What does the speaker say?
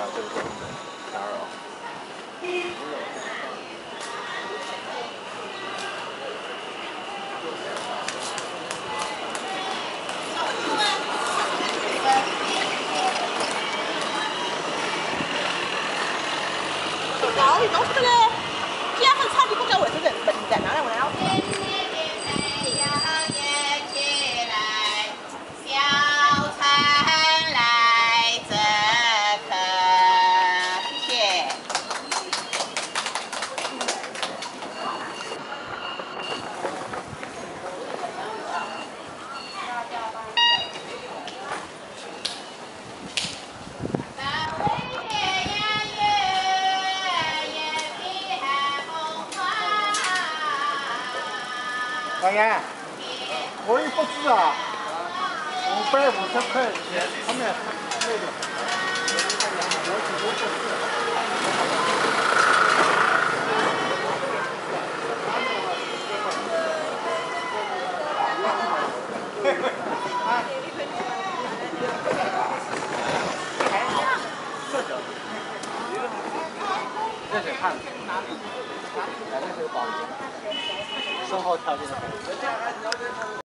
这个时候打扰。 搞你弄这个嘞，这样很差，你不叫卫生证，笨蛋，哪来我来了？ 老严，我也不知啊，550块钱，他们那个，我只不过这是看，来这是保洁，生活条件的。